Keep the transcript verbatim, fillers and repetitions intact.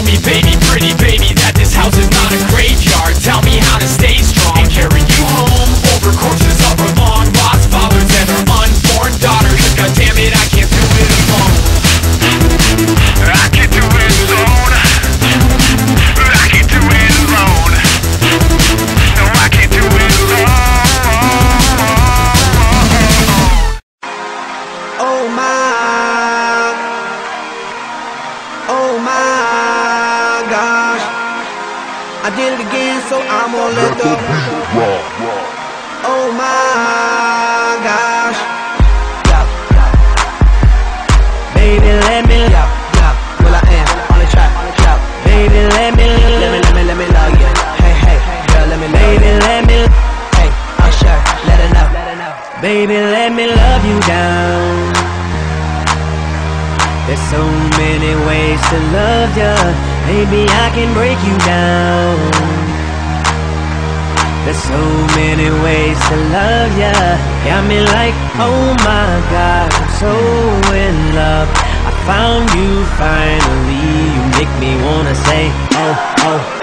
me, baby, pretty baby, that this house is not a graveyard. Tell me how to stay strong and carry you home over corpses of our long lost fathers and their unborn daughters. God damn it, I can't do it alone. I can't do it alone. I can't do it alone. No, I can't do it alone. Oh my, oh my gosh, I did it again, so I'm gonna let the oh my gosh, baby, let me love, love, well I am on the track, on the track. Baby, let me, let me, let me, let me love you. Hey, hey, girl, let me, baby, let me, hey, I'm sure, let her know, let her know. Baby, let me love you down. There's so many ways to love ya. Maybe I can break you down. There's so many ways to love ya. Got me like, oh my God, I'm so in love. I found you finally. You make me wanna say, oh, oh.